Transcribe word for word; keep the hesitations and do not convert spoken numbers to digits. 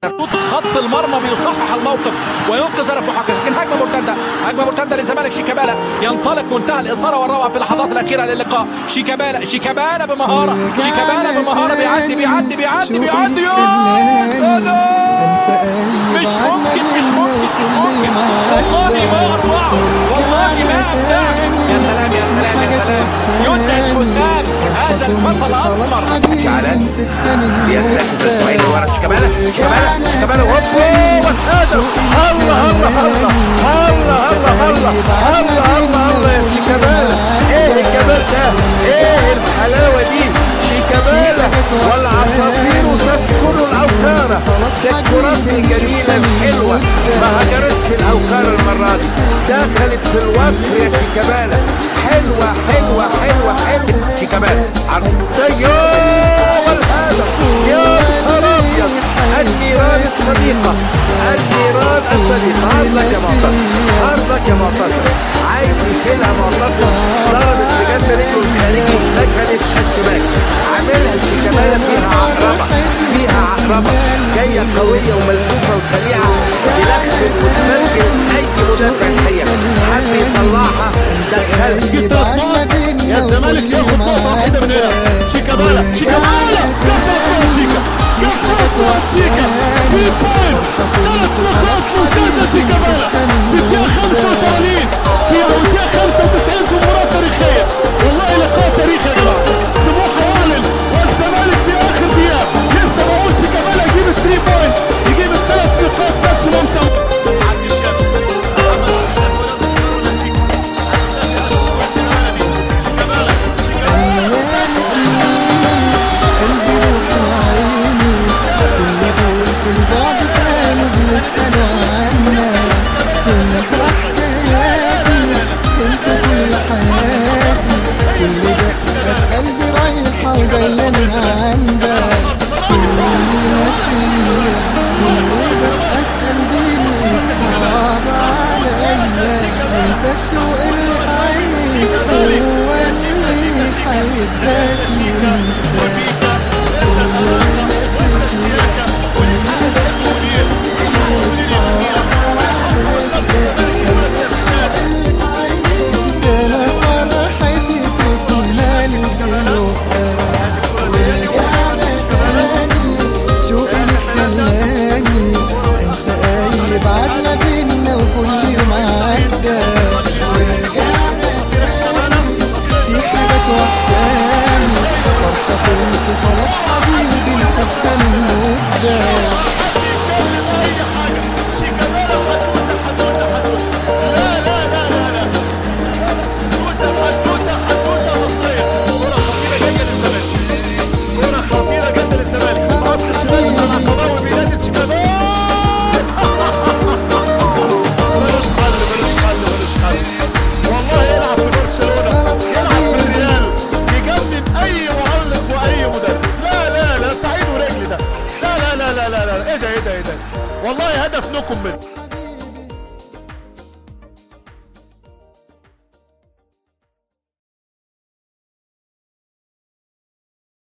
خط المرمى بيصحح الموقف وينقذ هدف محقق، لكن هجمه مرتده هجمه مرتده للزمالك. شيكابالا ينطلق منتهى الاثاره والروعه في اللحظات الاخيره للقاء. شيكابالا شيكابالا بمهاره شيكابالا بمهاره بيعدي بيعدي بيعدي بيعدي مش ممكن مش ممكن مش ممكن والله ما اروعه والله ما ابدع. يا سلام يا سلام يا سلام يسعد حسام هذا الفتى الاسمر. شعلان بيلتفت اسماعيل ورا شيكابالا شيكابالا شيكابالا هوبا والهدف. الله الله الله الله الله الله الله الله يا شيكابالا. ايه الجمال ده؟ ايه الحلاوه دي؟ شيكابالا والعصافير تسكن الاوكار. ده الكرات الجميله الحلوه ما هجرتش الاوكار المره دي، دخلت في الوقت يا شيكابالا. حلوه حلوه حلوه حلوه شيكابالا عرضيه والهدف. يا نهار ابيض النيران الصديقه النيران الصديقه. هارلك يا معتصم هارلك يا معتصم عايز يشيلها معتصم، ضربت بجنب رجله الخارجي وسكنت الشباك. عاملها شيكابالا فيها عقربه فيها عقربه جايه قويه وملفوفه وسريعه بلخبط وتمرجل اي مدافع الحقيقه. حب يطلعها دخلها. يا الزمالك ياخد نقطه واحده من هنا. شيكابالا شيكابالا كفر شيكا كفر شيكا في بوينت. ثلاث نقاط ممتازه شيكابالا في الدقيقه خمسة وثمانين في الدقيقه خمسة وتسعين في مباراه تاريخيه. والله لقاء تاريخي يا جماعه. سموحه يعلن والزمالك في اخر دقيقه لسه بقول شيكابالا يجيب الثري بوينت يجيب الثلاث نقاط. ماتش ممتع. الشوق اللي في عيني هو اللي حيبدأني خلاص حبيبي نسيتها من مدة. شيكابالا حدوته حدوته حدوته لا لا لا لا لا حدوته حدوته حدوته مصريه. كرة خطيرة جدا للزمالك كرة خطيرة جدا للزمالك. خط الشمال مع قضاوي بينادي شيكابالا. ملوش حل ملوش حل ملوش حل والله. يلعب في برشلونة يلعب في الريال يجنن اي معلق واي مدرب. لا لا لا تعيد ورجل ده. لا لا لا لا لا ايه ده ايه ده ايه ده والله هدف لكم منه.